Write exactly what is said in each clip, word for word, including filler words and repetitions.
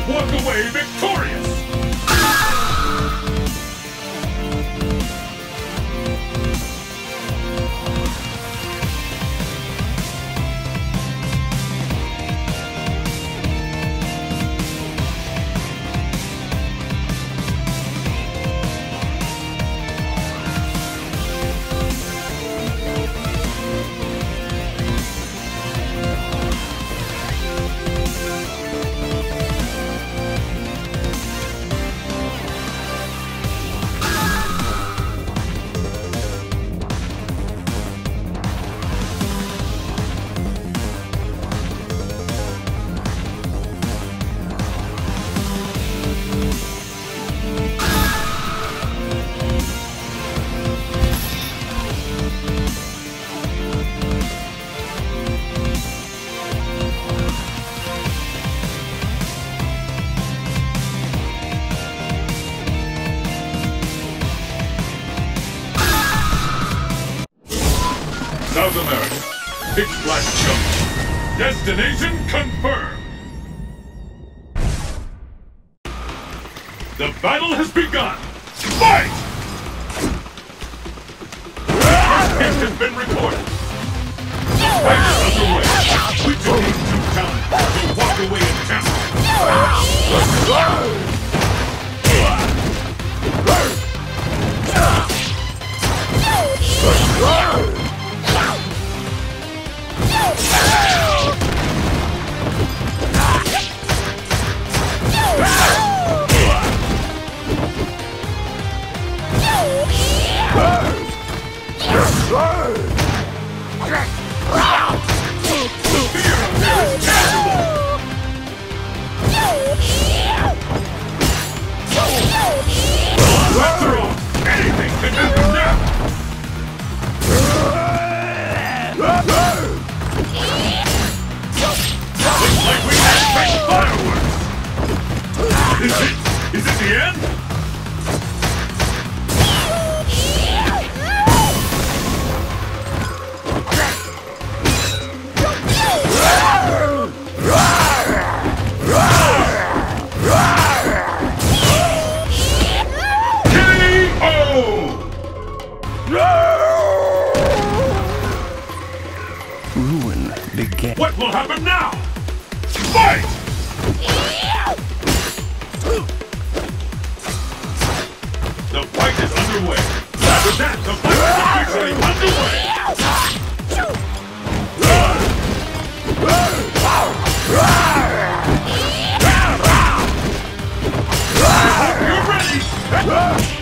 walk away victorious! South America, pitch black jungle. Destination confirmed. The battle has begun. Fight! The first hit has been recorded. The fight is underway. We do need two talent, so walk away in tempo. Let's go! Anything can happen now! Looks like we had fake fireworks! Is it? Is it the end? Ruin began. What will happen now? Fight! The fight is underway. After that, the fight is officially underway. I hope you're ready.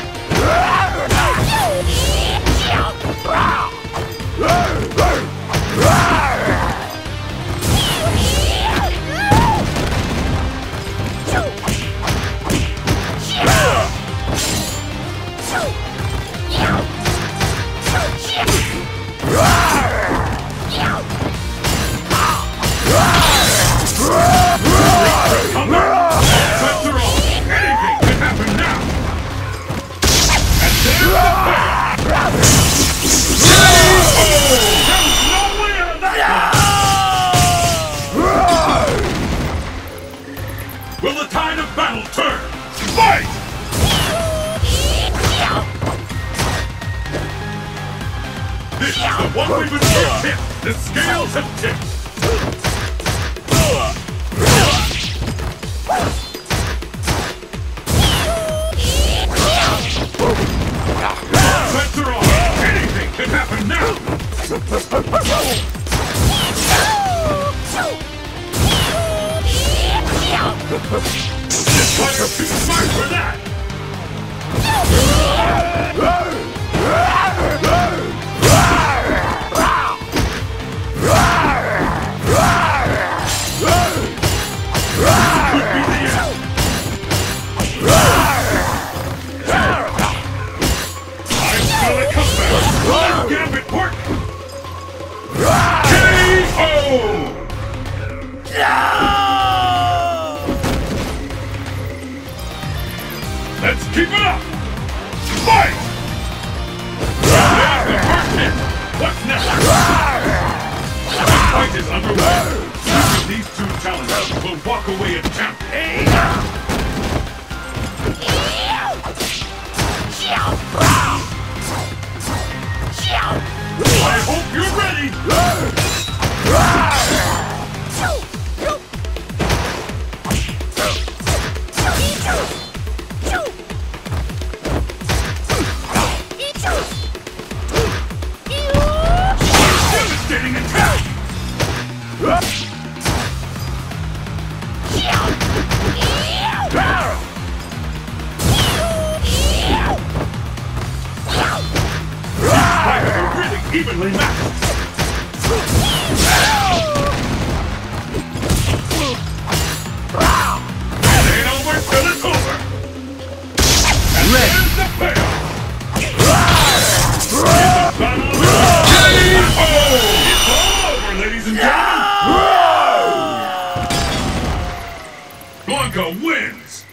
Will the tide of battle turn? Fight! This is the one we've been tipped. The scales have tipped. Bets are on. Anything can happen now. This fighter's too smart for that! Could be the end! I smell a comeback! Let's gambit work! K O! Let's keep it up! Fight! There's the first hit! What's next? The fight is underway. Each of these two challengers will walk away as champions. Fighters are really evenly matched. It ain't over till it's over. And there's the payoff. It's the battle of the Game over! It's all over, ladies and gentlemen. Blanca wins.